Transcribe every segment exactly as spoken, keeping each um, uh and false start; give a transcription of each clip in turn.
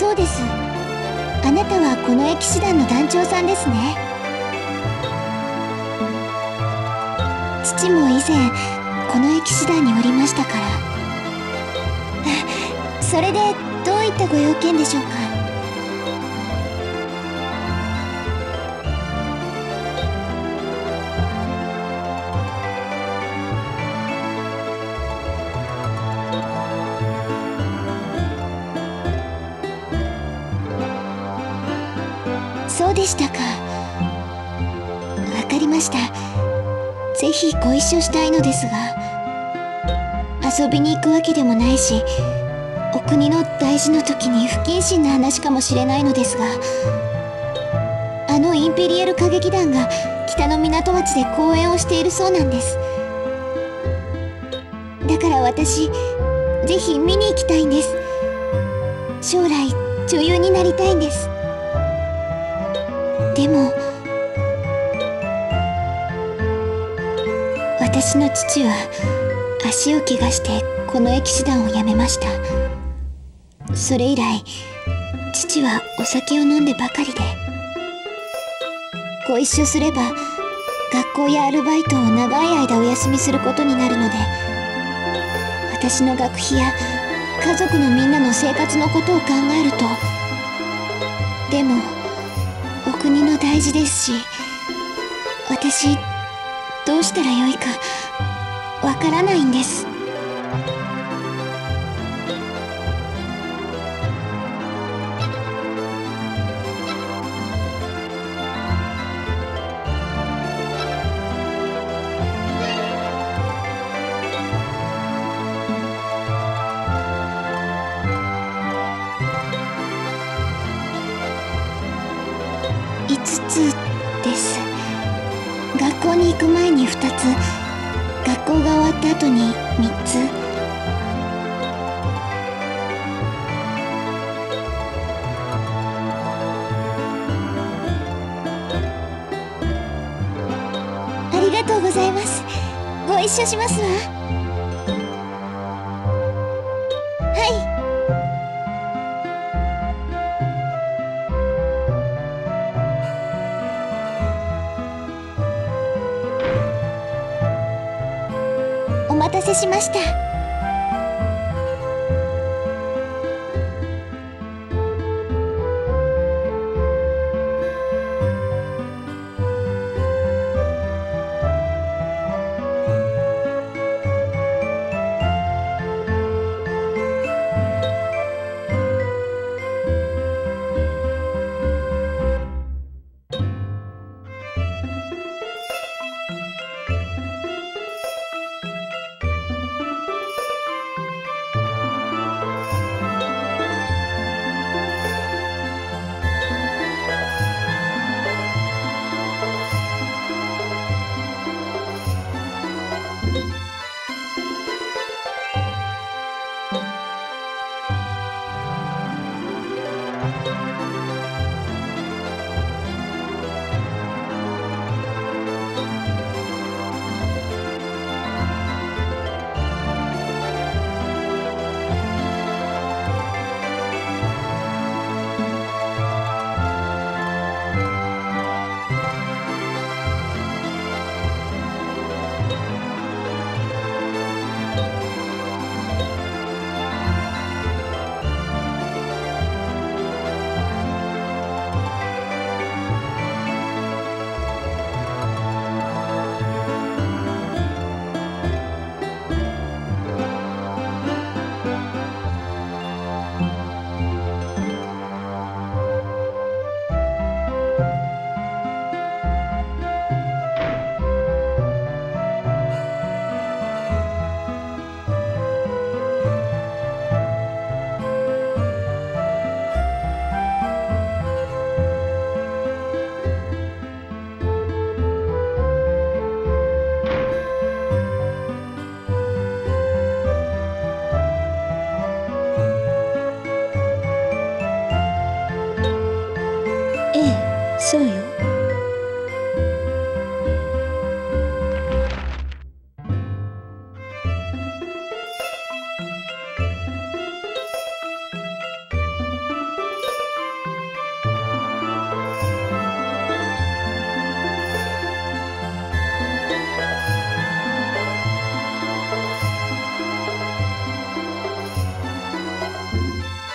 そうです。あなたはこの騎士団の団長さんですね。父も以前この騎士団におりましたから。それでどういったご用件でしょうか。そうでしたか。わかりました。ぜひご一緒したいのですが、遊びに行くわけでもないし、お国の大事な時に不謹慎な話かもしれないのですが、あのインペリエル歌劇団が北の港町で公演をしているそうなんです。だから私、ぜひ見に行きたいんです。将来女優になりたいんです。でも私の父は足を怪我してこの騎士団を辞めました。それ以来父はお酒を飲んでばかりで、ご一緒すれば学校やアルバイトを長い間お休みすることになるので、私の学費や家族のみんなの生活のことを考えると、でもお国の大事ですし、私どうしたらよいかわからないんです。いつつです。学校に行く前にふたつ、学校が終わった後にみっつ。ありがとうございます。ご一緒しますわ。はい。お待たせしました。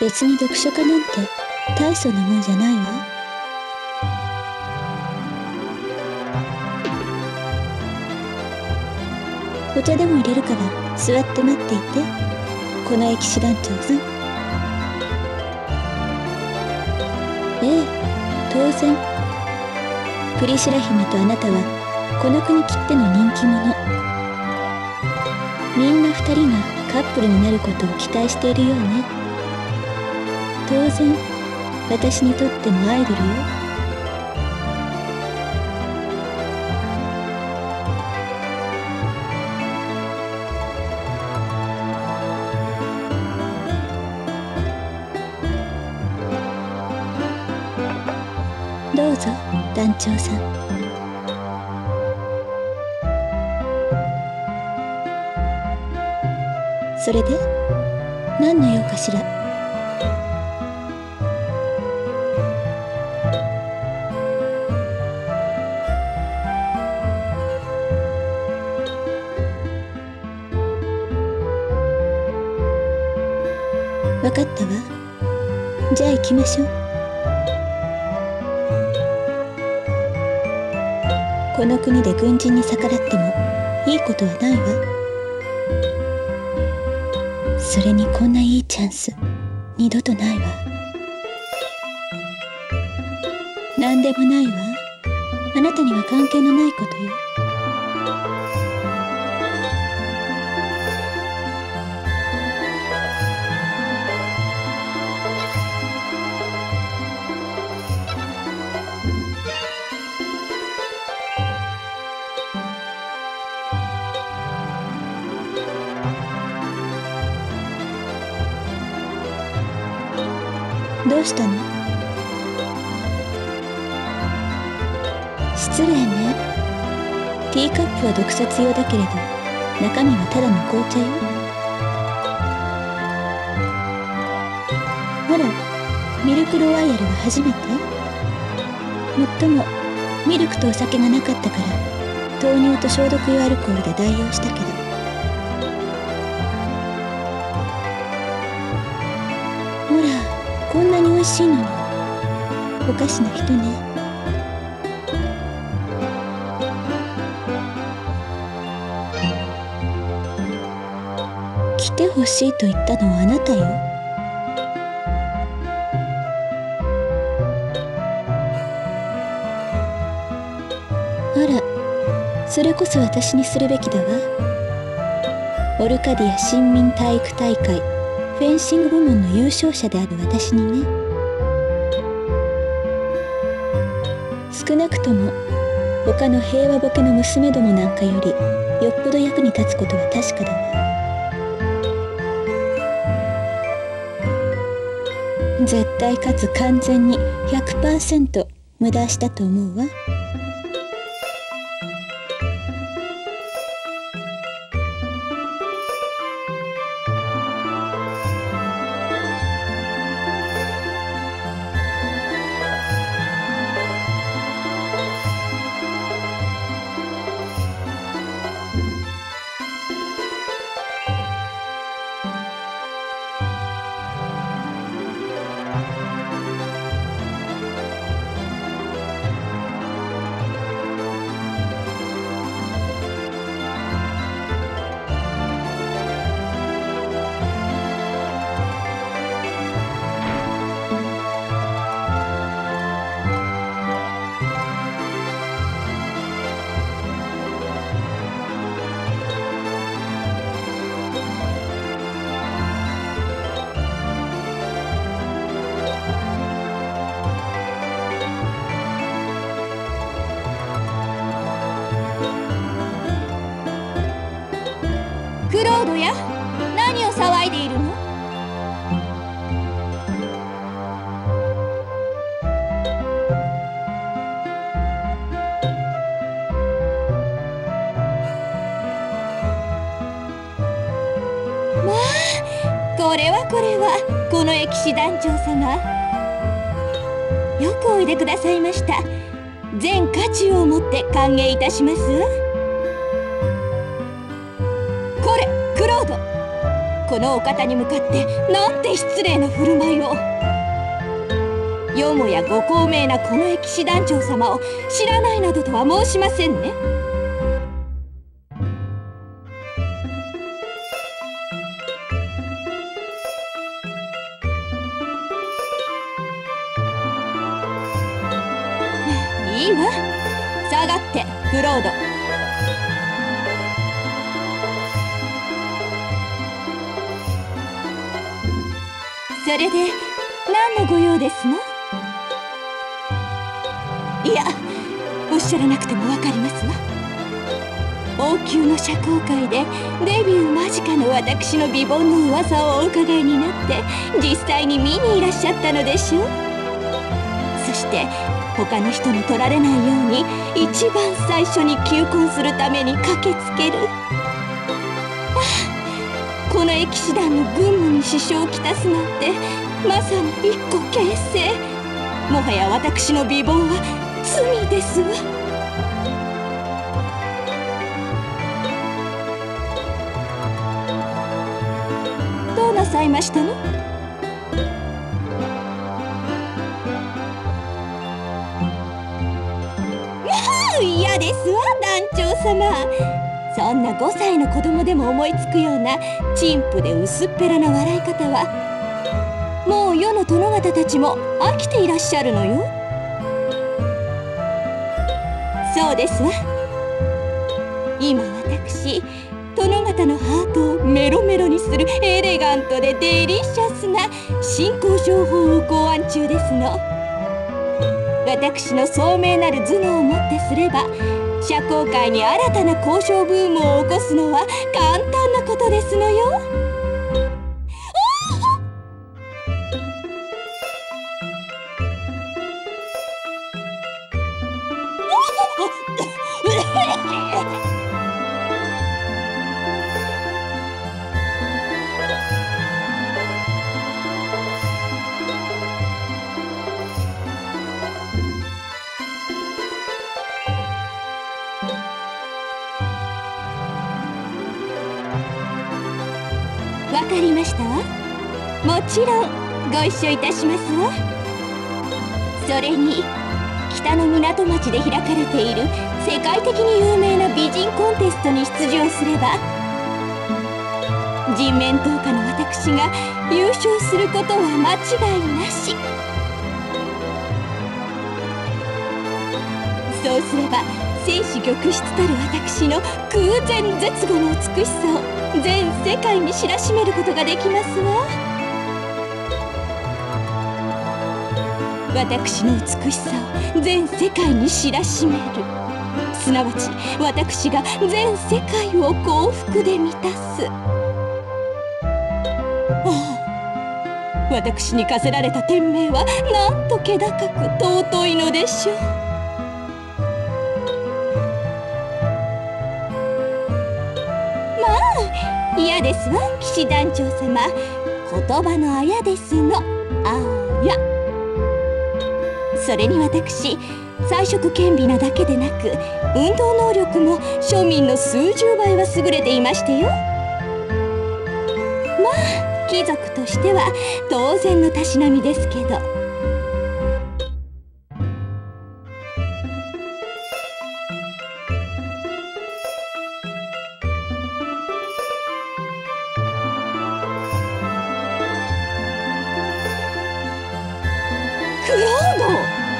別に読書家なんて大層なもんじゃないわ。お茶でも入れるから座って待っていて、この駅師団長さん。ええ、当然。プリシラ姫とあなたはこの国きっての人気者。みんな二人がカップルになることを期待しているようね。当然私にとってもアイドルよ。どうぞ団長さん。それで何の用かしら。わかったわ。じゃあ行きましょう。この国で軍人に逆らってもいいことはないわ。それにこんないいチャンス二度とないわ。なんでもないわ。あなたには関係のないことよ。どうしたの？失礼ね。ティーカップは毒殺用だけれど中身はただの紅茶よ。ほら、ミルクロワイヤルは初めて？もっともミルクとお酒がなかったから豆乳と消毒用アルコールで代用したけど。ほら、こんなに美味しいのに。おかしな人ね。来てほしいと言ったのはあなたよ。あら、それこそ私にするべきだわ。オルカディア新民体育大会フェンシング部門の優勝者である私にね。少なくとも他の平和ボケの娘どもなんかよりよっぽど役に立つことは確かだわ。絶対かつ完全に ひゃくパーセント 無駄したと思うわ。クロードや、何を騒いでいるの？まあ、これはこれはこの駅士団長様、よくおいでくださいました。全家中をもって歓迎いたします。これクロード、 このお方に向かってなんて失礼な振る舞いを。よもやご高名なこの駅士団長様を知らないなどとは申しませんね。いいわ、下がってフロード。それで何のご用ですの？いや、おっしゃらなくてもわかりますわ。王宮の社交界でデビュー間近の私の美貌の噂をお伺いになって実際に見にいらっしゃったのでしょう。そして他の人に取られないように一番最初に求婚するために駆けつける。ああ、この騎士団の軍務に支障をきたすなんてまさに一個形成。もはや私の美貌は罪ですわ。どうなさいましたの？嫌ですわ、団長様。そんなごさいの子供でも思いつくような陳腐で薄っぺらな笑い方はもう世の殿方たちも飽きていらっしゃるのよ。そうですわ。今私、殿方のハートをメロメロにするエレガントでデリシャスな新交渉法を考案中ですの。私の聡明なる頭脳をもってすれば社交界に新たな交渉ブームを起こすのは簡単なことですのよ。わかりましたわ。もちろんご一緒いたしますわ。それに北の港町で開かれている世界的に有名な美人コンテストに出場すれば人面刀家の私が優勝することは間違いなし。そうすれば生死玉質たる私の空前絶後の美しさを全世界に知らしめることができますわ。私の美しさを全世界に知らしめる、すなわち私が全世界を幸福で満たす。ああ、私に課せられた天命はなんと気高く尊いのでしょう。嫌ですわ、騎士団長様。言葉のあやですの。あや。それに私、才色兼備なだけでなく運動能力も庶民の数十倍は優れていましてよ。まあ貴族としては当然のたしなみですけど。クロード！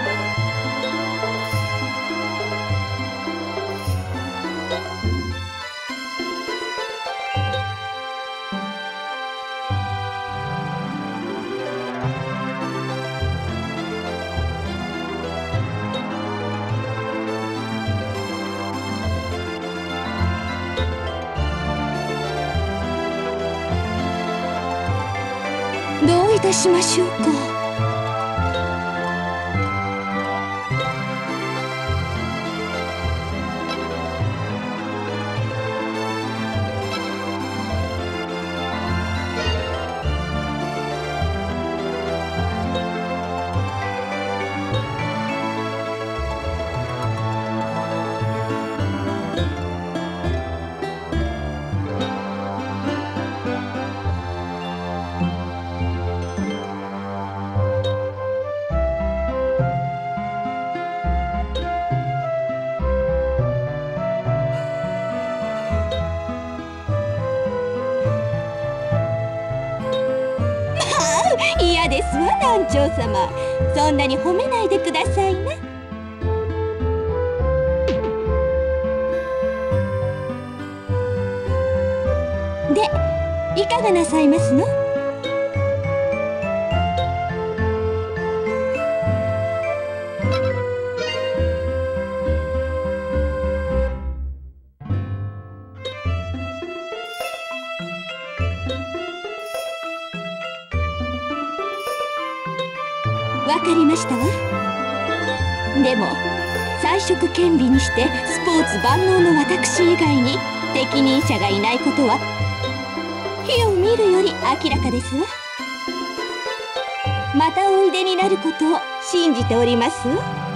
どういたしましょうか。 嫌ですわ団長様、そんなに褒めないでくださいな。で、いかがなさいますの？わかりましたわ。でも才色兼備にしてスポーツ万能の私以外に適任者がいないことは火を見るより明らかですわ。またおいでになることを信じておりますわ。